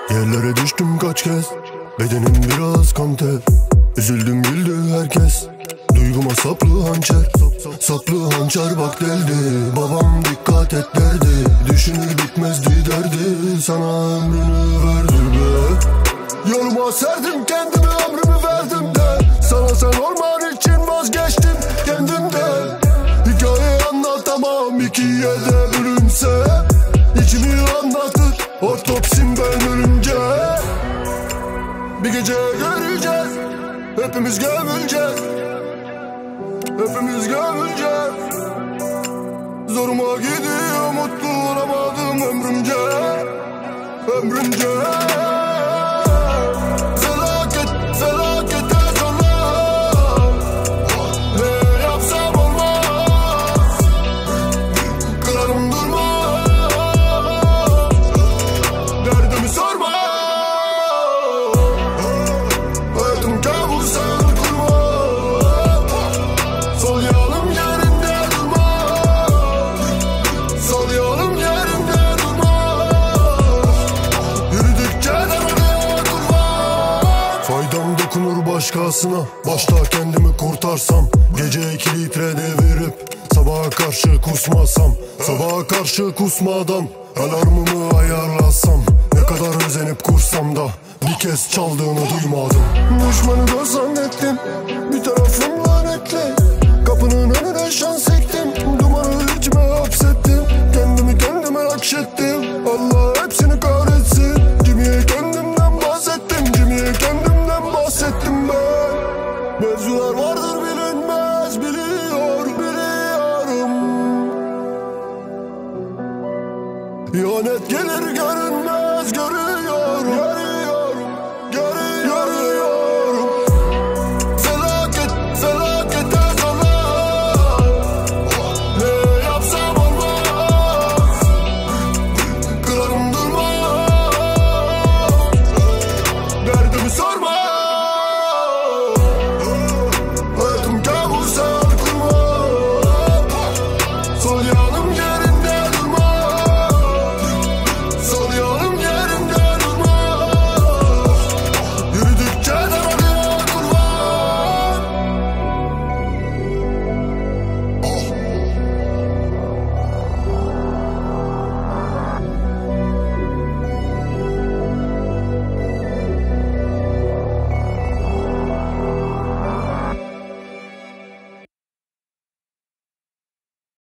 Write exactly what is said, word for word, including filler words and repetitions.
Yerlere düştüm kaç kez, bedenim biraz kanter. Üzüldüm güldü herkes, duyguma saplı hançer. Saplı hançer bak deldi, babam dikkat et derdi. Düşünür bitmezdi derdi, sana ömrünü verdi be. Yoluma serdim kendimi, ömrümü verdim de. Sana sen olman için vazgeçtim kendimden. Hikaye anlatamam, ikiye de bölünse. İçimi anlattık, otopsim ben ölünce. Bir gece göreceğiz, hepimiz gömüleceğiz. Hepimiz gömüleceğiz. Zoruma gidiyor, mutlu olamadım ömrümce. Ömrümce. Felaket, felakete zorlar. Ne yapsam olmaz. Kırarım durmaz. Derdimi sorma. Hayatım kabul sen kurma. Sol yanım yerinde durma. Sol yanım yerinde durma. Yürüdükçe derine durma. Faydam dokunur başkasına, başta kendimi kurtarsam. Gece iki litre devirip sabaha karşı kusmasam. Sabaha karşı kusmadan alarmımı ayarlasam. Ne kadar özenip kursam da bir kez çaldığını duymadım. Düşmanı da zannettim, bir